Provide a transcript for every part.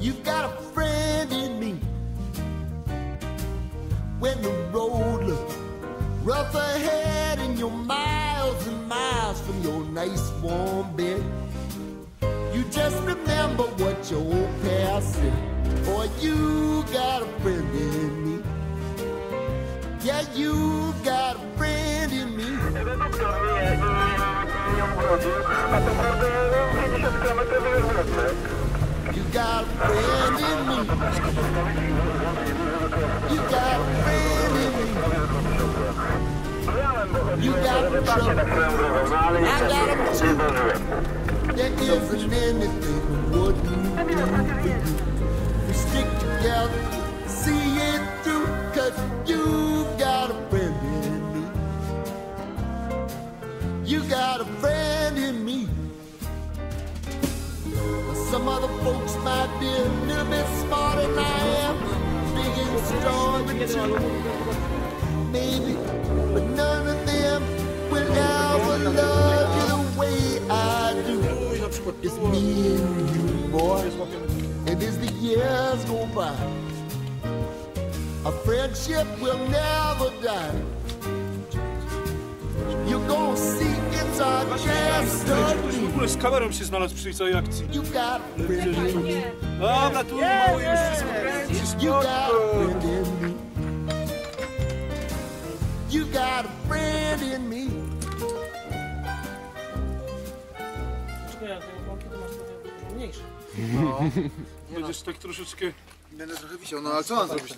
You've got a friend in me. When the road looks rough ahead and you're miles and miles from your nice warm bed, you just remember what your old past said. Boy, you got a friend in me. Yeah, you got a friend in me. You got a friend in me. You got a friend in me. You got trouble. I got them too. There isn't anything we wouldn't do for you. We stick together, see it through, 'cause you got a friend in me. You got a friend in me. Some other folks might be a little bit smarter than I am, big and strong too, maybe, but none of them will ever love you the way I do. It's me and you, boy, and as the years go by, a friendship will never die. You're gonna see it's our chance to W ogóle z kamerą się znalazł przy całej akcji. You got a friend in me. Dobra, tu mało już wszystko kręci, You got a spoko. friend in me. You got a friend in me. Czekaj, ja te łąki to masz trochę mniejsze. No. Będziesz tak troszeczkę... Będę trochę wisiał, no ale co mam zrobić, no?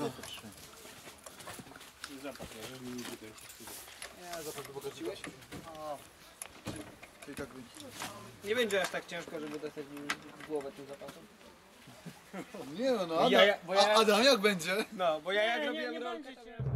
Zapach, nie? Nie, zapach wybogaciłeś? No. Czyli tak będzie. Nie będzie aż tak ciężko, żeby dostać w głowę tym zapasem. Nie no, no Bo ja- Adam jak będzie? No, bo ja jak robiłem rolkę...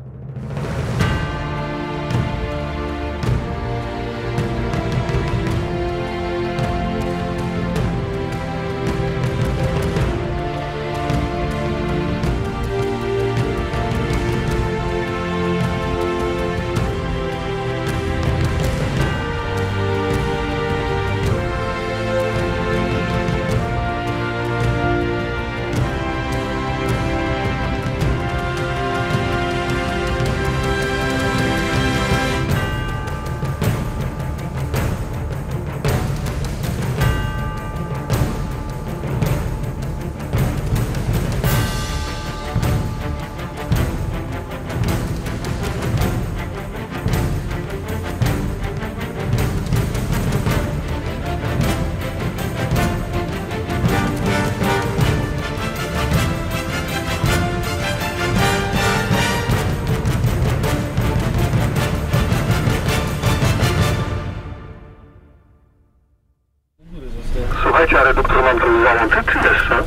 Słuchajcie, a reduktor mam tu załączyć, czy jeszcze?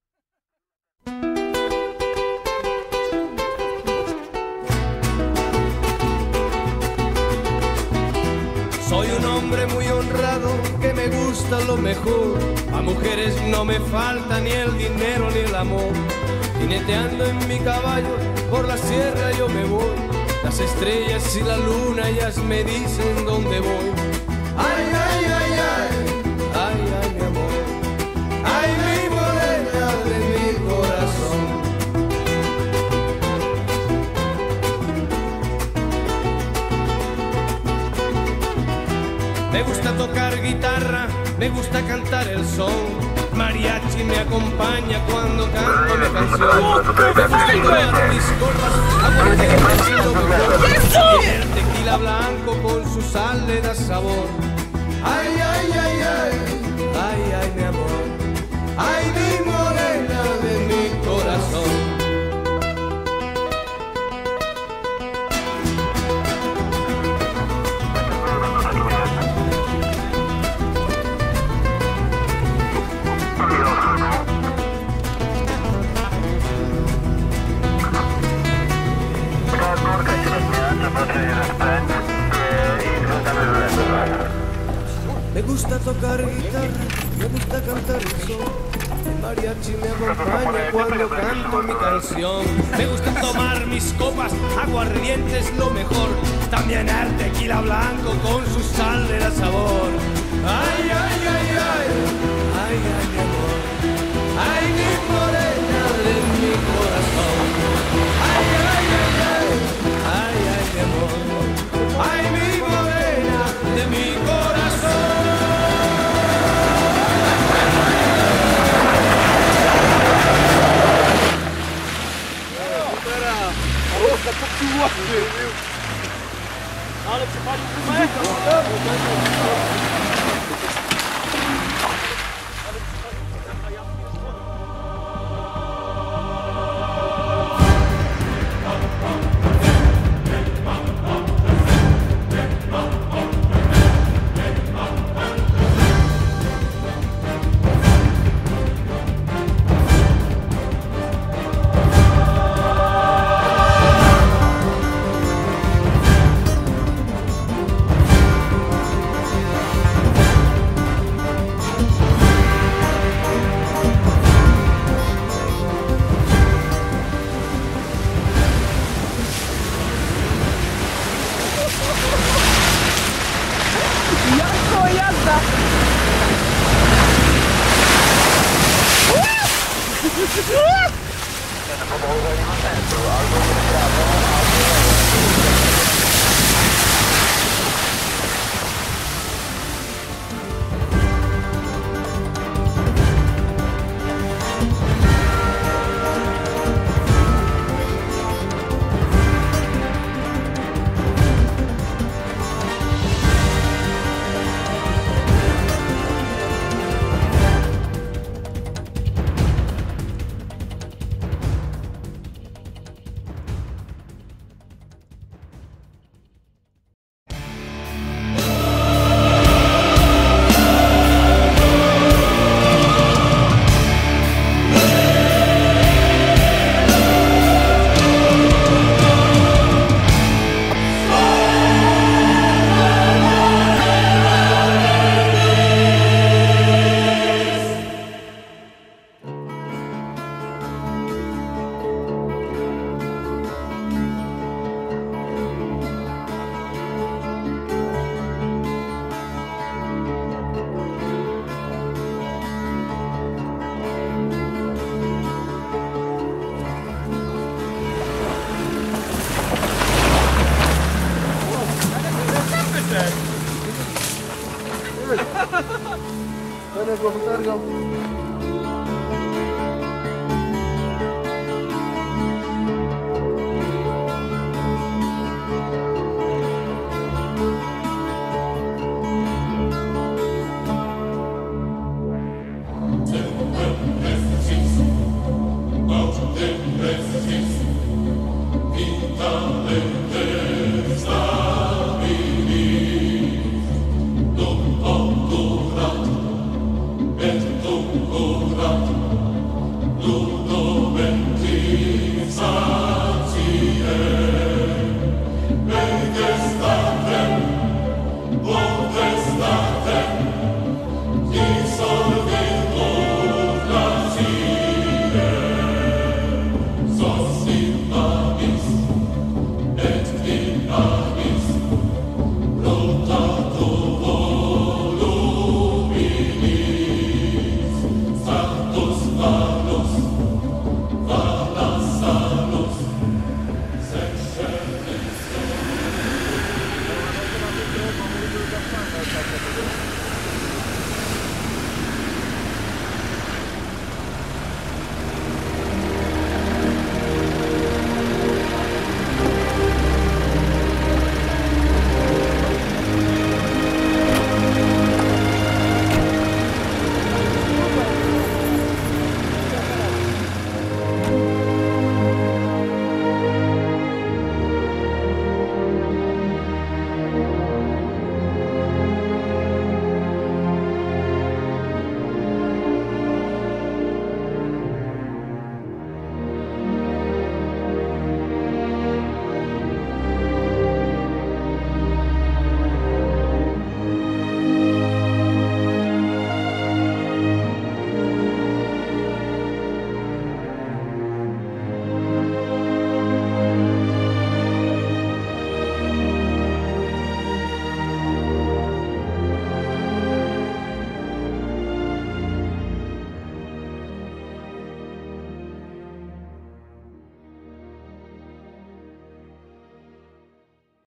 Soy un hombre muy honrado que me gusta lo mejor. A mujeres no me falta ni el dinero ni el amor. Jineteando en mi caballo por la sierra yo me voy. Las estrellas y la luna ellas me dicen dónde voy. Ay, ay, ay, ay, ay, ay, mi amor. Ay, mi morena de mi corazón. Me gusta tocar guitarra, me gusta cantar el son. Mariachi me acompaña cuando canto mi canción. Me gusta tomar mis copas, aguardiente y lo mejor. Y el tequila blanco con su sal le da sabor. Ay, ay, ay, ay, ay, ay, mi amor. Ay, mi morena de mi corazón. Me gusta tocar guitarra, me gusta cantar el sol. El mariachi me acompaña cuando canto mi canción. Me gusta tomar mis copas, aguardiente es lo mejor. También el tequila blanco con su sal le da sabor. Ay, ay, ay, ay, ay, ay, mi amor. Ay, mi morena. Dale, pues, carga.